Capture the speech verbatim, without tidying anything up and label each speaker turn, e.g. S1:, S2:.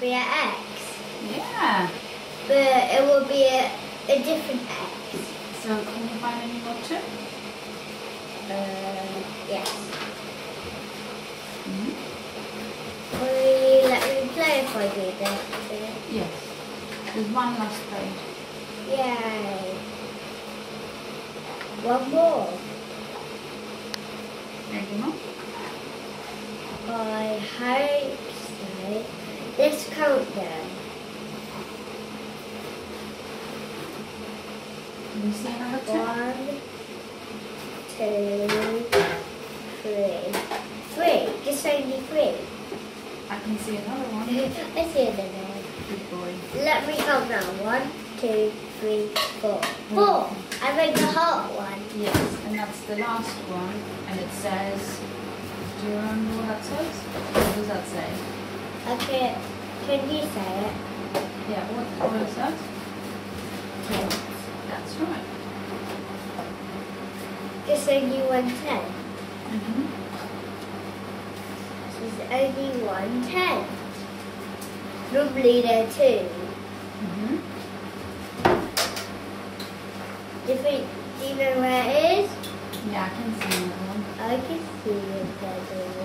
S1: be an X.
S2: Yeah.
S1: But it will be a, a different X.
S2: So can you find any more two?
S1: Uh, yes.
S2: Mm-hmm.
S1: Will you let me play if I do that?
S2: Yes. There's one last page.
S1: Yay. One more.
S2: Any more?
S1: I hope so. Let's count them.
S2: Can you see another two?
S1: One, two, three. Three. Just only three.
S2: I can see another one.
S1: I see another one.
S2: Good boy.
S1: Let me count now. One, two, three, four. Four. I made the heart one.
S2: Yes, and that's the last one. And it says, do you remember what that says? What does that say?
S1: Okay. Can you say it?
S2: Yeah, what, what is that?
S1: Ten.
S2: That's right.
S1: Just only one ten.
S2: Mm-hmm.
S1: There's only one ten. Normally there are two.
S2: Mm-hmm.
S1: Do you think, do you know where it is?
S2: Yeah, I can see another one.
S1: I can see it.